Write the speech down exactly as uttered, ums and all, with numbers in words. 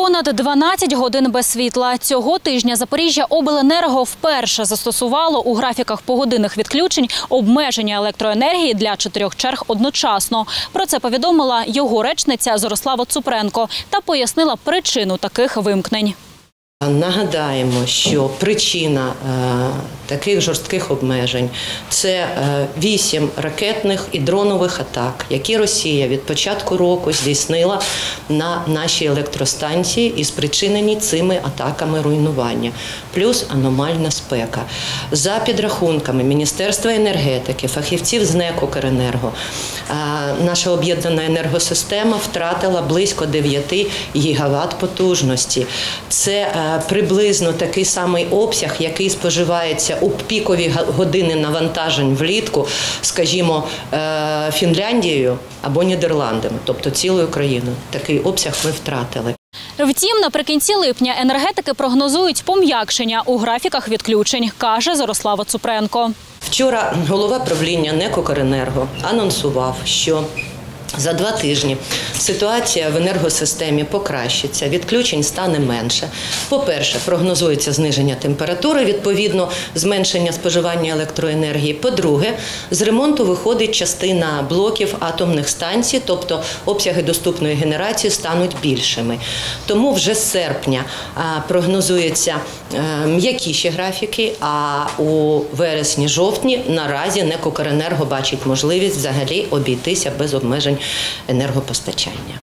Понад дванадцять годин без світла. Цього тижня Запоріжжя обленерго вперше застосувало у графіках погодинних відключень обмеження електроенергії для чотирьох черг одночасно. Про це повідомила його речниця Зорислава Цупренко та пояснила причину таких вимкнень. Нагадаємо, що причина е, таких жорстких обмежень – це е, вісім ракетних і дронових атак, які Росія від початку року здійснила на наші електростанції і спричинені цими атаками руйнування, плюс аномальна спека. За підрахунками Міністерства енергетики, фахівців з НЕК «Укренерго», е, наша об'єднана енергосистема втратила близько дев'яти гігават потужності. Це е, приблизно такий самий обсяг, який споживається у пікові години навантажень влітку, скажімо, Фінляндією або Нідерландами, тобто цілою країною. Такий обсяг ми втратили. Втім, наприкінці липня енергетики прогнозують пом'якшення у графіках відключень, каже Зорислава Цупренко. Вчора голова правління НЕК «Укренерго» анонсував, що за два тижні ситуація в енергосистемі покращиться, відключень стане менше. По-перше, прогнозується зниження температури, відповідно зменшення споживання електроенергії. По-друге, з ремонту виходить частина блоків атомних станцій, тобто обсяги доступної генерації стануть більшими. Тому вже з серпня прогнозуються м'якіші графіки, а у вересні-жовтні наразі НЕК «Укренерго» бачить можливість взагалі обійтися без обмежень енергопостачання.